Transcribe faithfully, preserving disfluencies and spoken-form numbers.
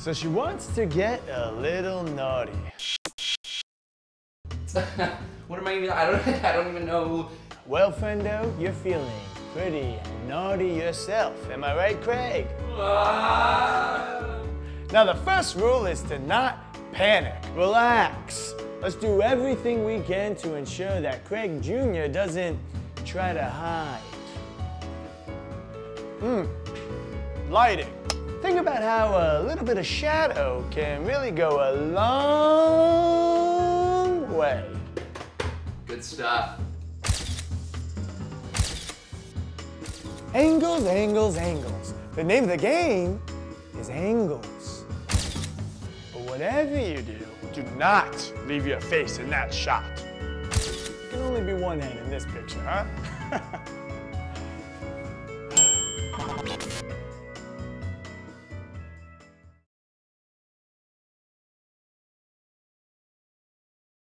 So she wants to get a little naughty. What am I even, I don't, I don't even know. Well, friendo, you're feeling pretty naughty yourself. Am I right, Craig? Ah. Now, the first rule is to not panic. Relax. Let's do everything we can to ensure that Craig Junior doesn't try to hide. Hmm. Lighting. Think about how a little bit of shadow can really go a long way. Good stuff. Angles, angles, angles. The name of the game is angles. But whatever you do, do not leave your face in that shot. There can only be one hand in this picture, huh?